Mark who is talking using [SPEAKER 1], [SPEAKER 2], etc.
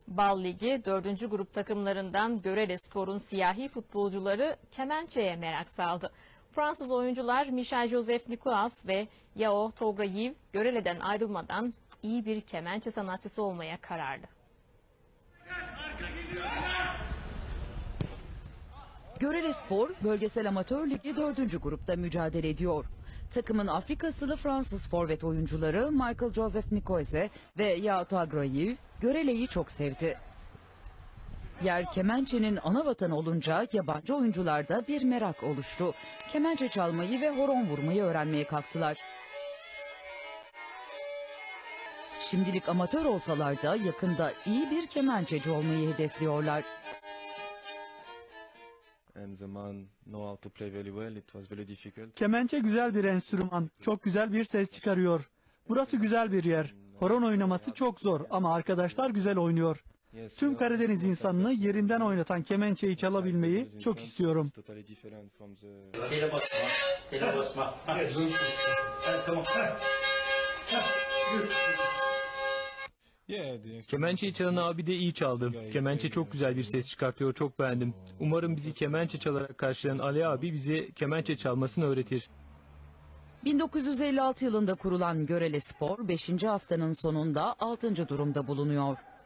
[SPEAKER 1] Bal Ligi 4. grup takımlarından Görelespor'un siyahi futbolcuları kemençeye merak saldı. Fransız oyuncular Michel-Joseph Nicolas ve Yao Tograyiv Görele'den ayrılmadan iyi bir kemençe sanatçısı olmaya kararlı.
[SPEAKER 2] Görelespor, Bölgesel Amatör Ligi 4. grupta mücadele ediyor. Takımın Afrika asıllı Fransız forvet oyuncuları Michael Joseph Nicoise ve Yao Tograyiv Görele'yi çok sevdi. Yer kemençenin ana vatanı olunca yabancı oyuncularda bir merak oluştu. Kemençe çalmayı ve horon vurmayı öğrenmeye kalktılar. Şimdilik amatör olsalar da yakında iyi bir kemençeci olmayı hedefliyorlar.
[SPEAKER 3] Kemençe güzel bir enstrüman, çok güzel bir ses çıkarıyor. Burası güzel bir yer. Horon oynaması çok zor ama arkadaşlar güzel oynuyor. Tüm Karadeniz insanını yerinden oynatan kemençeyi çalabilmeyi çok istiyorum.
[SPEAKER 4] Kemençeyi çalan abi de iyi çaldı. Kemençe çok güzel bir ses çıkartıyor, çok beğendim. Umarım bizi kemençe çalarak karşılayan Ali abi bize kemençe çalmasını öğretir.
[SPEAKER 2] 1956 yılında kurulan Görelespor 5. haftanın sonunda 6. durumda bulunuyor.